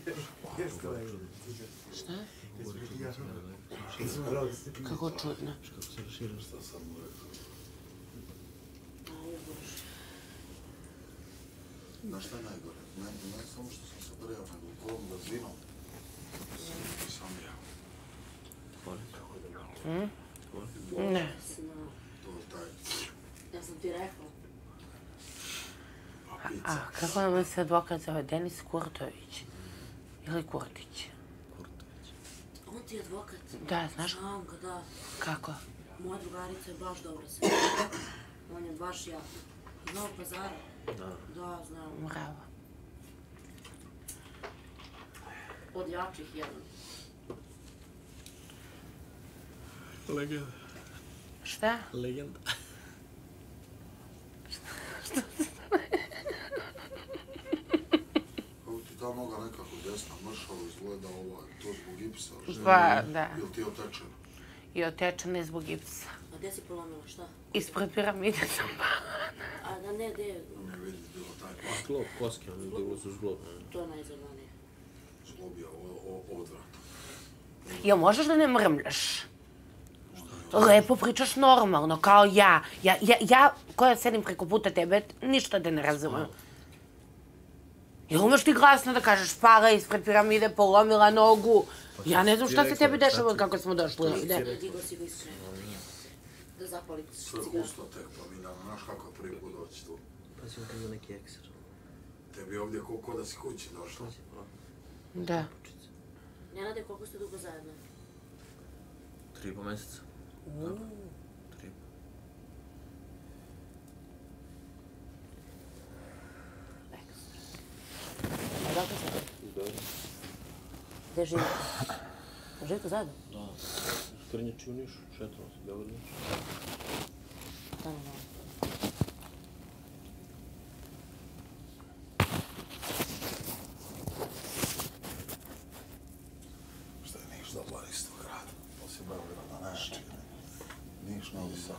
Šta? Kako čudno. Šta sam mu rekao? Znaš šta je najgore? Ne samo što sam se breo, nego kolom brzinom. Sam ja. Ne. To taj... Ja sam ti rekla. A kako nam se advokat zove? Denis Kurtović? Ili Kurtić? On ti je advokat? Da, znaš? Znam ga, da. Kako? Moja drugarica je baš dobra sa on je baš jak. Iz Novog Pazara? Da, znam. Bravo. Od jačih jedan. Legenda. Šta? Legenda. Kako ti ta noga nekako desna mršava izgleda to zbog gipsa? Pa, da. Ili ti je otečena? I otečena je zbog gipsa. A gdje si polomila, šta? Ispred piramide sam pala. A da ne, gdje? Ne vidi bilo taj pad. Zglob, koske, on je bilo su zglob. To je najzornije. Zglobija odvrata. Jel možeš da ne mrmljaš? Lepo pričaš normalno, kao ja. Ja, koja sedim preko puta tebe, ništa te ne razumem. Jel umeš ti glasno da kažeš pala ispred piramide, polomila nogu? Ja ne znam šta se tebi dešava kako smo došli ovdje. Digo si ga iskreno. Da zapali Sve cigaru. gusto tek, pa mi znaš kako je prvi put doći tu. Pa si on neki ekser. Tebi ovdje ko da si kući došla. Da. Nenade, koliko ste dugo zajedno? 3,5 mjeseca. A dakle sad? Gdje živite? Živite zajedno? Da. Krnjači u Nišu, šetamo se, Beograd Niš. Da, da. Šta je Niš dobar isto grad? Osim Beograda, najjači. Niš, Novi Sad.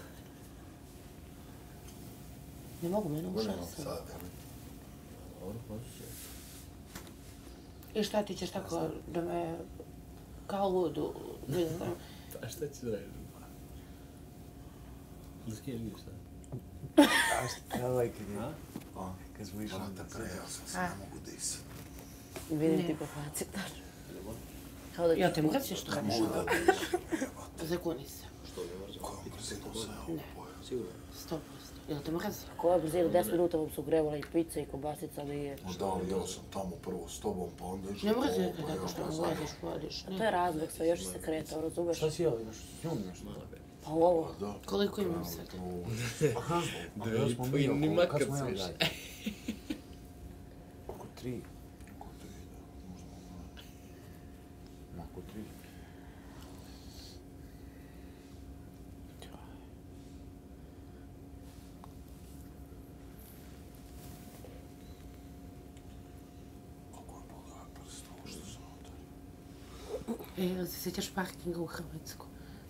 Ne mogu mene Novi ušati Sad, sad. jel? Dobro, hoću se. I šta ti ćeš tako da me kao ludu vidim? A šta ćeš raditi? Da skiješ vidiš šta? I like it. Kad smo išli na te prejel sam se, ne mogu disat. Vidim ti po faci, kao da Ja te mrziš što radiš Mogu da ovo? dišem, jebate. Zakuni se. Što ne mrzim? Kojom brzinom se ja ovo pojel? Sigurno. 100%. Jel te mrzi? Koja brzina, 10 minuta vam su grevala i pizza i kobasica, ali je... Da, ali jeo sam tamo prvo s tobom, pa onda išli Ne po mrzi ovo, te pa tako još što ne me znam. vodiš. To je razlog, sve još se kretao, razumeš? Šta si jeo, imaš s njom nešto? Pa ovo, Da. Koliko imam sad? Pa ja smo mi Ni oko, makat kad smo se jeli? više. Oko 3. Oko 3, da, možda. Oko 3. Kako je pogledaj prst, ovo što sam ovdje. Jel se sjećaš parkinga u Hrvatsku?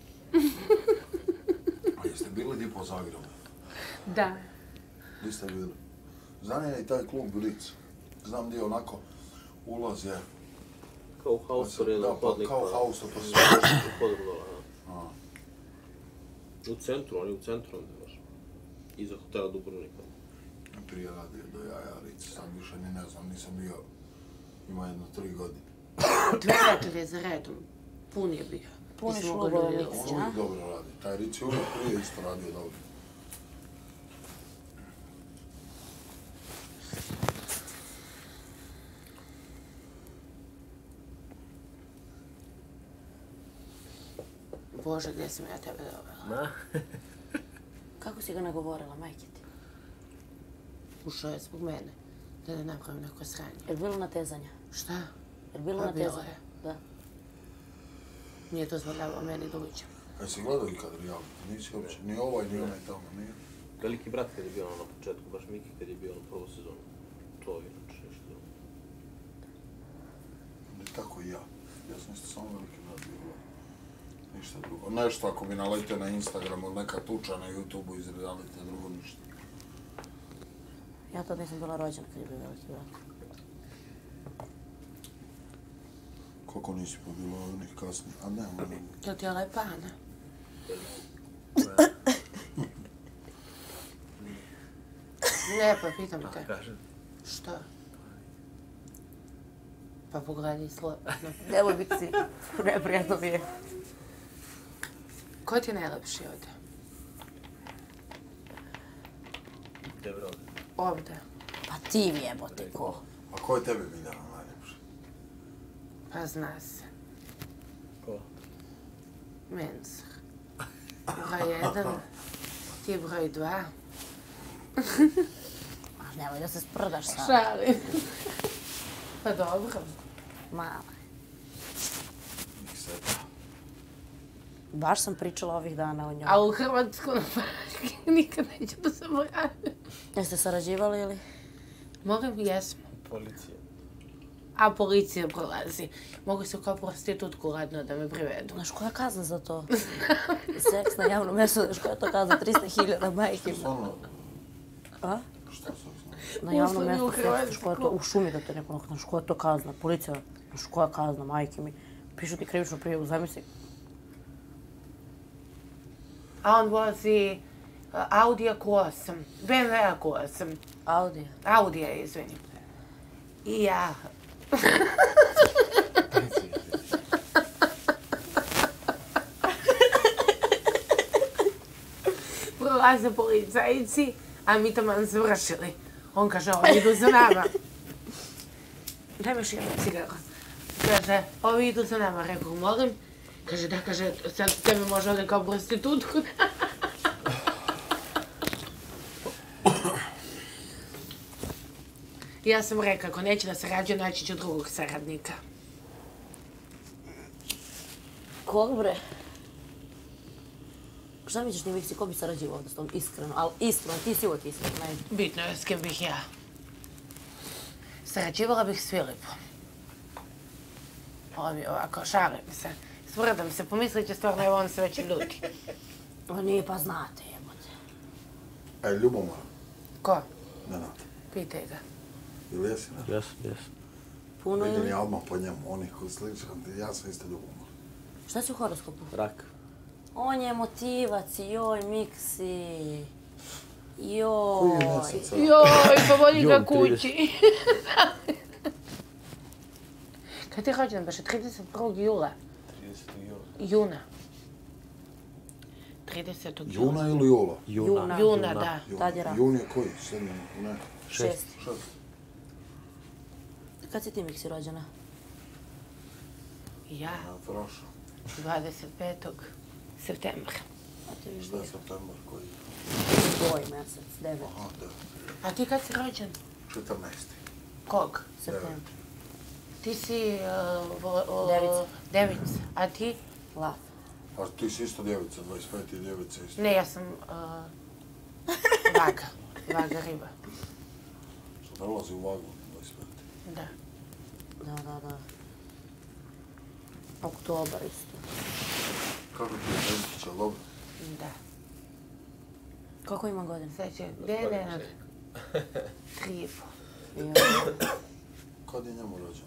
A jeste bili di po Zagrebu? Da. Di ste bili? Zanima i taj klub Blic. Znam di je onako ulaz je. Kao u Hausoru je na Da, pa hodnik. kao Hausor, pa se Podrno, A, u centru, on je u centru onda baš. Iza hotela Dubrovnika. prije radio do Jajarice, sad više ni ne znam, nisam bio, ima jedno 3 godine. 2 večere za redom. Pun je bio. Puni Nisam šlub mogla ovaj ljudi. Lic, On ja? uvijek dobro radi, taj Ric je uvijek prije isto radio dobro. Bože, gdje sam ja tebe dovela? Ma? Kako si ga nagovorila, majke ti? Ušao je zbog mene. Da ne napravim neko sranje. Je li bilo natezanja? Šta? Je li bilo Pa bilo natezanja? je. Da. Nije dozvoljavao meni da uđem. Jesi gledao ikad reality? Nisi uopće, ni ovaj, ni onaj tamo, nije? Veliki brat kad je bio na početku, baš Miki kad je bio na prvu sezonu. To je inače nešto drugo. Ne tako i ja. Ja sam isto samo veliki brat bio. Ništa drugo. Nešto ako bi naletio na Instagramu ili neka tuča na YouTubeu iz reality, drugo ništa. Ja tad nisam bila rođena kad je bio veliki brat. Koliko nisi pa bilo onih kasnije? A ne, ono... Jel ti je lepa, Ana? Ne, pa pitam te. Kažem. Što? Pa pogledaj slobodno. Nemoj biti si. Neprijatno mi je. Ko ti je najlepši ovdje? Gdje ovdje? Ovdje. Pa ti jebote ko? A ko je tebi Miljana najljepši? Pa zna se. Ko? Mensah. Broj 1. Ti broj 2. A nemoj da se sprdaš sad. Šalim. Pa dobro. Mala. Nik seta. Baš sam pričala ovih dana o njoj. A u Hrvatsku nikad neću da se vratim. Jeste sarađivali ili? Molim, jesmo. Policija. A policija prolazi. Mogu se kao prostitutku ladno da me privedu. Znaš koja je kazna za to? Seks na javnom mjestu, znaš koja je to kazna? 300.000 majke. Stvarno, A? šta su Na javnom Uslovi u mjestu seks, znaš koja je to? Hrvatskoj. U šumi da te neko, znaš koja je to kazna? Policija, znaš koja je kazna, majke mi. Pišu ti krivičnu prijavu, zamisli. A on vozi Audija Q8, BMW Q8. Audi. Audija, izvini. I ja. Prolaze policajci, a mi taman završili. On kaže, ovi idu za nama. Daj mi još jednu cigaru. Kaže, ovi idu za nama. Rekao, molim. Kaže, da, kaže, sad tebe može ovdje kao prostitutku. Ja sam rekla, ako neće da sarađuje, naći ću drugog saradnika. Kog bre? Šta misliš, ti Miksi, ko bi sarađivao ovdje s tom? Iskreno, ali iskreno, ti si uvijek iskreno. Bitno je s kim bih ja. Sarađivala bih s Filipom. Ovo mi ovako, šalim se. Svrdam se, pomislit će stvarno, evo on se već ljudi. O nije, pa znate, jebote. Ljubomora. Ko? Nenad. Pitaj ga. Ili jesi Nenad? Jes. Puno Vidim ili? ja odmah po njemu, onih koji sličan ti, ja sam isto ljubomor. Šta si u horoskopu? Rak. On je motivac, joj, Miksi. Koji Joj. je mjesec? Joj, pa voli ga Jun, 30. kući. Kad ti je rođen, baš je 31. jula. 30. jula. Juna. 30. jula. Juna ili Jula? Juna. Juna, da. Tad je rak. Jun je koji? 7. Ne. 6. 6. Kad si ti, Miksi, rođena? Ja, Ja, prošao. 25. septembra. A ti viš Šta je septembar koji? Boj mjesec, 9. Aha, da. A ti kad si rođen? 14. Kog? September. Ti si... Devica. Devica. A ti? Lav. A ti si isto djevica, 25. djevica isto. Ne, ja sam vaga. Vaga riba. Što prelazi u vagu, 25. Da. Da. Oktobar isto. Kako ti je Benčić, ali dobro? Da. Kako ima godina? Sad će, gdje je Nenad? 3,5. Kad je njemu rođen?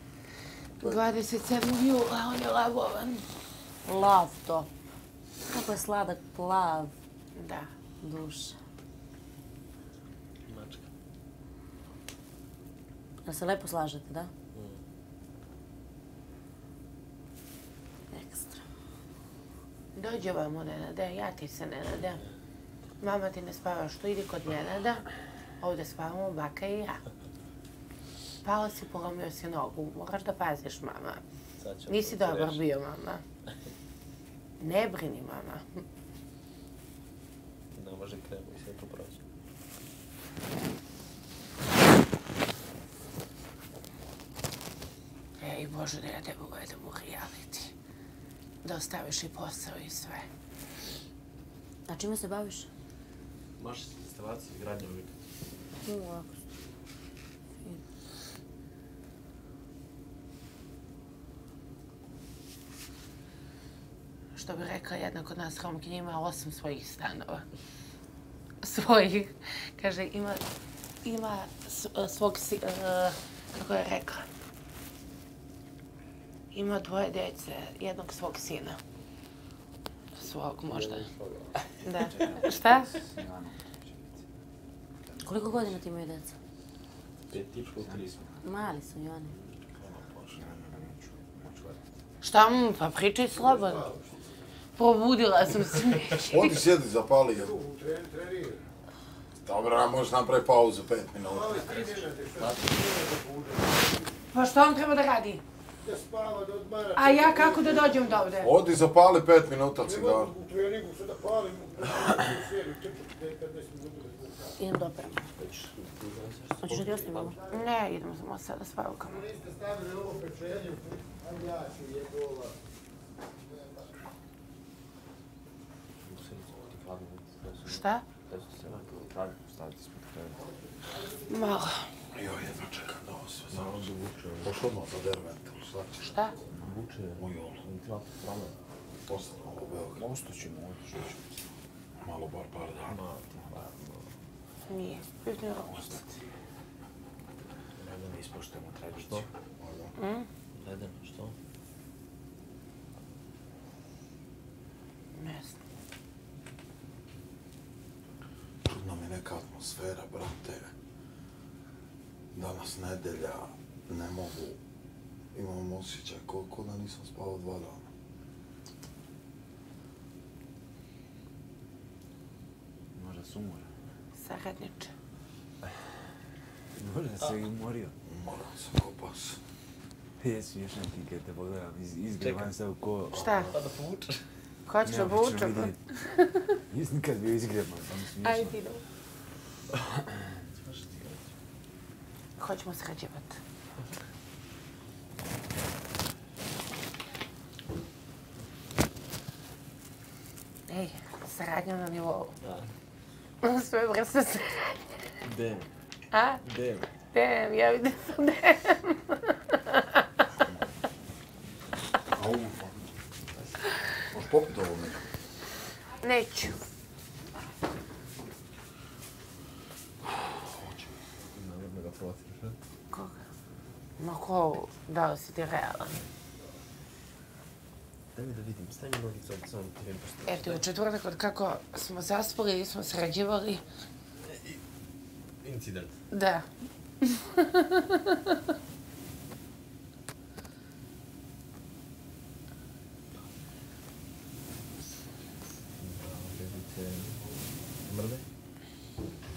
27. jula, on je lavovan. Lav to. Kako je sladak plav Da. duša. Mačka. Jel se lepo slažete, da? Ekstra. Dođe vamo, Nenade, ja ti se, Nenade. Mama ti ne spavaš tu, idi kod Nenada. Ovdje spavamo baka i ja. Pao si, polomio si nogu. Moraš da paziš, mama. Sad ćemo Nisi to dobar rešiti. bio, mama. Ne brini, mama. Ne može kremu i sve to proći. Ej, Bože, da ja tebe uvedem u reality. Da ostaviš i posao i sve. A čime se baviš? Možeš instalacije i gradnje objekta. Ovako. Što bi rekla jedna kod nas Romkinja, ima 8 svojih stanova. Svojih. Kaže, ima svog, kako je rekla? Ima 2 djece, jednog svog sina. Svog možda. Da. Šta? Koliko godina ti imaju djeca? 5 i po, 3. Mali su i oni. Šta mu? Pa pričaj slobodno. Probudila sam se. Odi sjedi, zapali ga. Dobro, možeš napraviti pauzu 5 minuta. Pa šta on treba da radi? A ja kako da dođem do ovde? Odi, zapali 5 minuta cigaru. Idem do operama. Hoćeš da ti osnimamo? Ne, idemo samo sada s parukama. Šta? Malo. Joj, jedno čekam da ovo sve završi. Pošlo odmah za derventil, šta ćeš? Šta? Moj jolo. Ostalo ovo u Beograd. Ostaćemo. Malo bar par dana. Nije. Pivni rok. Da ne ispoštujemo tradiciju. Ledeno, što? Ne znam. Čudna mi neka atmosfera, brate. Danas nedelja, ne mogu. Imam osjećaj ko da nisam spavao 2 dana. Možda se umora. Saradniče. Možda se i umorio. Moram se ko pas. Jesi još neki kad te pogledam, izgreban se ko... Šta? Pa da povučeš. Hoćeš da vučem? Jesi nikad bio izgreban, samo smiješno. Ajde, idemo. Hoćemo sređivati. Ej, saradnja na nivou. Da. Sve vrste saradnje. Dem. A? Dem. Dem, ja vidim sam dem. Au, možeš popiti ovo neko? Neću. Navodno ga protiraš, ne? Koga? Ma ko, da li si ti realan? Daj mi da vidim, stavi mi nogicu ovdje, samo ti vidim pošto... Eto, u četvrtak od kako smo zaspali, smo sređivali. Incident. Da. Bebice... Mrde?